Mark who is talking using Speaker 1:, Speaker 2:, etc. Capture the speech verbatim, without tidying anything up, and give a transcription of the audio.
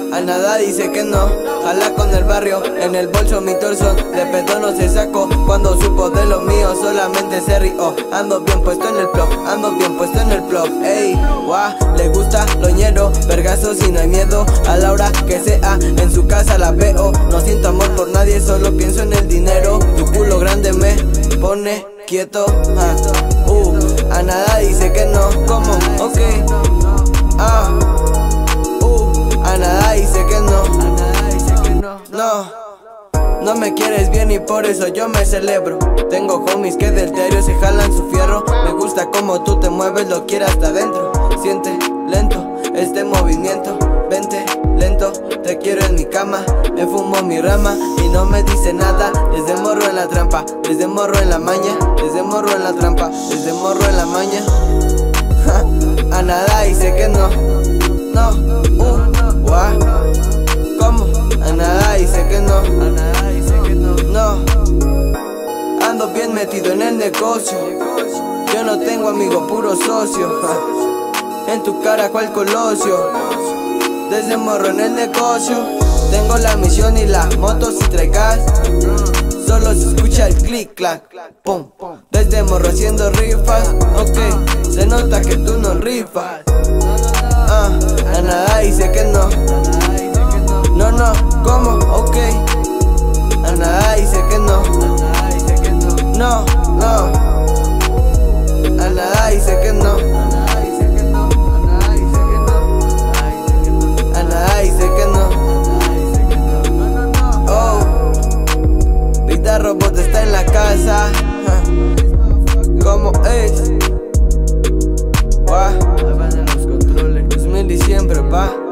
Speaker 1: a nada dice que no. Jala con el barrio, en el bolso mi torso. De pedo no se sacó, cuando supo de lo mío solamente se rió. Ando bien puesto en el plug, ando bien puesto en el plug. Ey, guau, le gusta loñero, vergazos y no hay miedo. A la hora que sea, en su casa la veo. No siento amor por nadie, solo pienso en el dinero. Tu culo grande me pone quieto, ah, uh, a nada dice que no. ¿Cómo? Ok, ah, uh, a nada dice que no. No, no me quieres bien y por eso yo me celebro. Tengo homies que del diario se jalan su fierro. Me gusta como tú te mueves, lo quiero hasta adentro. Siente lento este movimiento. Vente lento, te quiero en mi cama. Me fumo mi rama y no me dice nada. Desde morro en la trampa, desde morro en la maña. Desde morro en la trampa, desde morro en la maña. Ja, a nada dice que no. No, uh, guau. ¿Cómo? A nada dice que no. A nada dice que no. No, ando bien metido en el negocio. Yo no tengo amigo, puro socio. Ja, en tu cara cual colosio. Desde morro en el negocio. Tengo la misión y la moto si trae gas. Solo se escucha el click clack, pum. Desde morro haciendo rifas. Ok, se nota que tú no rifas. Ah, a nada dice que no. No, no, ¿cómo? Ok, a nada dice que no. No, no, a nada dice que no. A nada dice que no. Oh, Vida Robot está en la casa. ¿Cómo es? Guau, dos mil diciembre, pa.